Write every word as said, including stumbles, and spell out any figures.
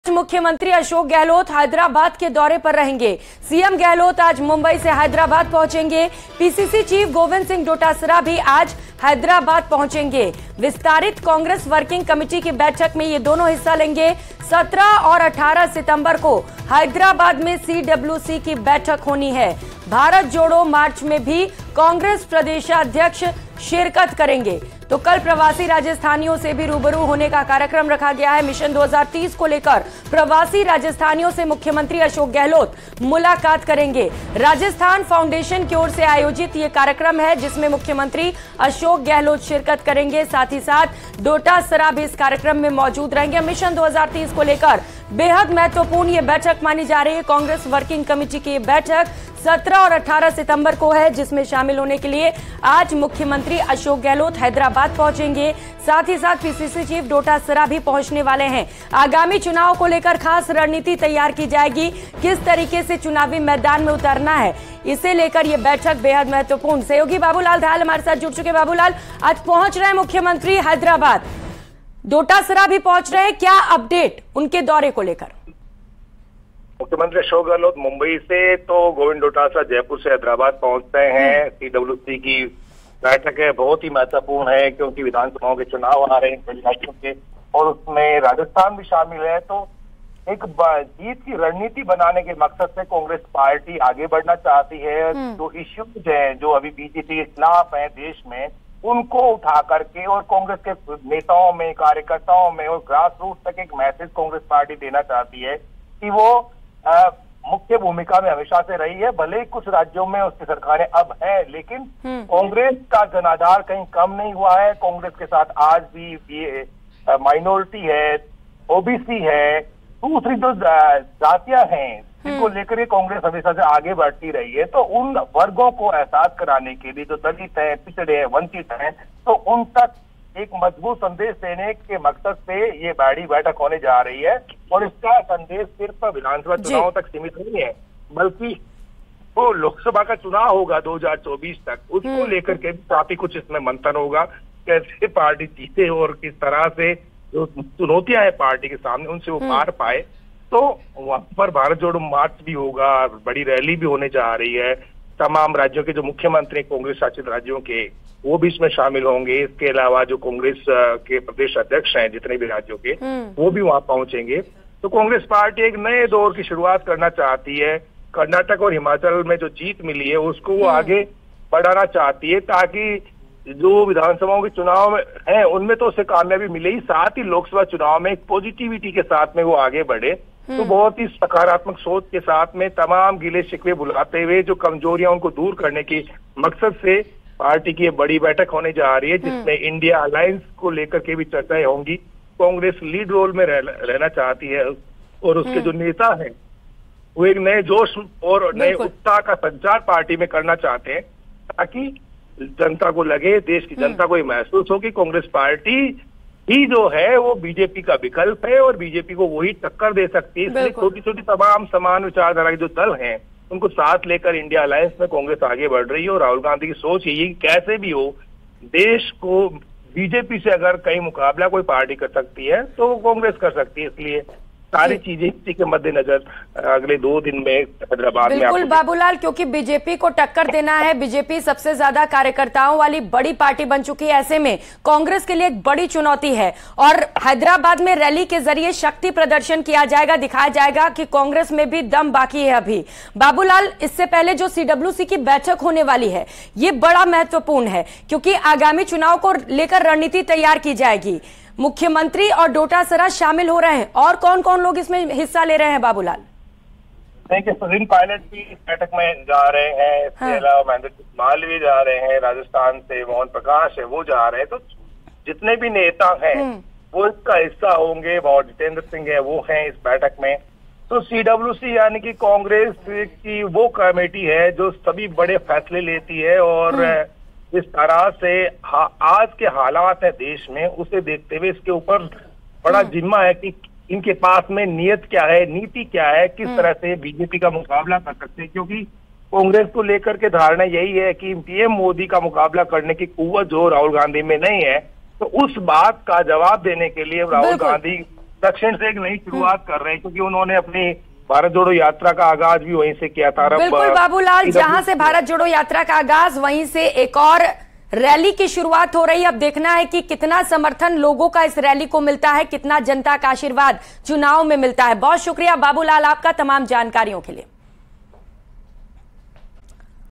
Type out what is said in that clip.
मुख्यमंत्री अशोक गहलोत हैदराबाद के दौरे पर रहेंगे। सीएम गहलोत आज मुंबई से हैदराबाद पहुंचेंगे। पीसीसी चीफ गोविंद सिंह डोटासरा भी आज हैदराबाद पहुंचेंगे। विस्तारित कांग्रेस वर्किंग कमेटी की बैठक में ये दोनों हिस्सा लेंगे। सत्रह और अठारह सितंबर को हैदराबाद में सीडब्ल्यूसी की बैठक होनी है। भारत जोड़ो मार्च में भी कांग्रेस प्रदेशाध्यक्ष शिरकत करेंगे। तो कल प्रवासी राजस्थानियों से भी रूबरू होने का कार्यक्रम रखा गया है। मिशन दो हज़ार तीस को लेकर प्रवासी राजस्थानियों से मुख्यमंत्री अशोक गहलोत मुलाकात करेंगे। राजस्थान फाउंडेशन की ओर से आयोजित ये कार्यक्रम है जिसमें मुख्यमंत्री अशोक गहलोत शिरकत करेंगे। साथ ही साथ डोटासरा भी इस कार्यक्रम में मौजूद रहेंगे। मिशन दो हज़ार तीस को लेकर बेहद महत्वपूर्ण ये बैठक मानी जा रही है। कांग्रेस वर्किंग कमेटी की बैठक सत्रह और अठारह सितंबर को है जिसमें शामिल होने के लिए आज मुख्यमंत्री अशोक गहलोत हैदराबाद पहुंचेंगे। साथ ही साथ पीसीसी चीफ डोटासरा भी पहुंचने वाले हैं। आगामी चुनाव को लेकर खास रणनीति तैयार की जाएगी। किस तरीके से चुनावी मैदान में उतरना है, इसे लेकर यह बैठक बेहद महत्वपूर्ण। सहयोगी बाबूलाल दयाल हमारे साथ जुड़ चुके। बाबूलाल, आज पहुंच रहे हैं मुख्यमंत्री हैदराबाद, डोटासरा भी पहुंच रहे हैं, क्या अपडेट उनके दौरे को लेकर? मुख्यमंत्री अशोक गहलोत मुंबई से तो गोविंद डोटासरा जयपुर से हैदराबाद पहुंचते हैं। सीडब्ल्यूसी की बैठक है, बहुत ही महत्वपूर्ण है क्योंकि विधानसभाओं के चुनाव आ रहे हैं कई राज्यों के और उसमें राजस्थान भी शामिल है। तो एक जीत की रणनीति बनाने के मकसद से कांग्रेस पार्टी आगे बढ़ना चाहती है। जो इश्यूज हैं जो अभी बीजेपी के खिलाफ है देश में, उनको उठा करके और कांग्रेस के नेताओं में, कार्यकर्ताओं में और ग्रास रूट तक एक मैसेज कांग्रेस पार्टी देना चाहती है कि वो आ, मुख्य भूमिका में हमेशा से रही है। भले ही कुछ राज्यों में उसकी सरकारें अब है, लेकिन कांग्रेस का जनाधार कहीं कम नहीं हुआ है। कांग्रेस के साथ आज भी ये माइनॉरिटी है, ओबीसी है, दूसरी जो जातियां हैं जिनको लेकर ये कांग्रेस हमेशा से आगे बढ़ती रही है। तो उन वर्गों को एहसास कराने के लिए जो दलित है, पिछड़े हैं, वंचित हैं, तो उन तक एक मजबूत संदेश देने के मकसद से ये बड़ी बैठक होने जा रही है। और इसका संदेश सिर्फ विधानसभा चुनाव तक सीमित नहीं है, बल्कि वो लोकसभा का चुनाव होगा दो हज़ार चौबीस तक, उसको लेकर के काफी कुछ इसमें मंथन होगा। कैसे पार्टी जीते और किस तरह से जो चुनौतियां हैं पार्टी के सामने उनसे वो पार पाए। तो वहां पर भारत जोड़ो मार्च भी होगा, बड़ी रैली भी होने जा रही है। तमाम राज्यों के जो मुख्यमंत्री कांग्रेस शासित राज्यों के, वो भी इसमें शामिल होंगे। इसके अलावा जो कांग्रेस के प्रदेश अध्यक्ष हैं जितने भी राज्यों के, वो भी वहां पहुंचेंगे। तो कांग्रेस पार्टी एक नए दौर की शुरुआत करना चाहती है। कर्नाटक और हिमाचल में जो जीत मिली है उसको वो आगे बढ़ाना चाहती है, ताकि जो विधानसभाओं के चुनाव में है उनमें तो उसे कामयाबी मिले ही, साथ ही लोकसभा चुनाव में एक पॉजिटिविटी के साथ में वो आगे बढ़े। तो बहुत ही सकारात्मक सोच के साथ में तमाम गिले शिकवे भुलाते हुए जो कमजोरियां उनको दूर करने की मकसद से पार्टी की बड़ी बैठक होने जा रही है, जिसमें इंडिया अलायंस को लेकर के भी चर्चाएं होंगी। कांग्रेस लीड रोल में रह, रहना चाहती है और उसके जो नेता हैं वो एक नए जोश और नए उत्साह का संचार पार्टी में करना चाहते हैं, ताकि जनता को लगे, देश की जनता को ये महसूस हो कि कांग्रेस पार्टी ही जो है वो बीजेपी का विकल्प है और बीजेपी को वही टक्कर दे सकती है। इसलिए छोटी छोटी तमाम समान विचारधारा के जो दल हैं उनको साथ लेकर इंडिया अलायंस में कांग्रेस आगे बढ़ रही है। और राहुल गांधी की सोच यही कि कैसे भी हो देश को बीजेपी से अगर कहीं मुकाबला कोई पार्टी कर सकती है तो वो कांग्रेस कर सकती है। इसलिए सारी चीजें इसी के मद्देनजर अगले दो दिन में हैदराबाद में बिल्कुल बाबूलाल, क्योंकि बीजेपी को टक्कर देना है। बीजेपी सबसे ज्यादा कार्यकर्ताओं वाली बड़ी पार्टी बन चुकी है, ऐसे में कांग्रेस के लिए एक बड़ी चुनौती है। और हैदराबाद में रैली के जरिए शक्ति प्रदर्शन किया जाएगा, दिखाया जाएगा कि कांग्रेस में भी दम बाकी है अभी। बाबूलाल, इससे पहले जो सीडब्ल्यूसी की बैठक होने वाली है ये बड़ा महत्वपूर्ण है क्योंकि आगामी चुनाव को लेकर रणनीति तैयार की जाएगी। मुख्यमंत्री और डोटासरा शामिल हो रहे हैं, और कौन कौन लोग इसमें हिस्सा ले रहे हैं बाबूलाल? देखिए, सचिन पायलट भी इस बैठक में जा रहे हैं। इसके हाँ। अलावा महेंद्र मालवीय जा रहे हैं, राजस्थान से मोहन प्रकाश है वो जा रहे हैं। तो जितने भी नेता हैं वो इसका हिस्सा होंगे। और जितेंद्र सिंह है वो हैं इस बैठक में। तो सीडब्ल्यूसी यानी कि कांग्रेस की वो कमेटी है जो सभी बड़े फैसले लेती है और इस तरह से आज के हालात है देश में उसे देखते हुए इसके ऊपर बड़ा जिम्मा है कि इनके पास में नियत क्या है, नीति क्या है, किस तरह से बीजेपी का मुकाबला कर सकते हैं। क्योंकि कांग्रेस को लेकर के धारणा यही है कि पीएम मोदी का मुकाबला करने की कुव्वत जो राहुल गांधी में नहीं है। तो उस बात का जवाब देने के लिए राहुल गांधी दक्षिण से एक नई शुरुआत कर रहे हैं, क्योंकि उन्होंने अपनी भारत जोड़ो यात्रा का आगाज भी वहीं से किया था। बिल्कुल बाबूलाल, जहां से भारत जोड़ो यात्रा का आगाज, वहीं से एक और रैली की शुरुआत हो रही है। अब देखना है कि कितना समर्थन लोगों का इस रैली को मिलता है, कितना जनता का आशीर्वाद चुनाव में मिलता है। बहुत शुक्रिया बाबूलाल आपका तमाम जानकारियों के लिए।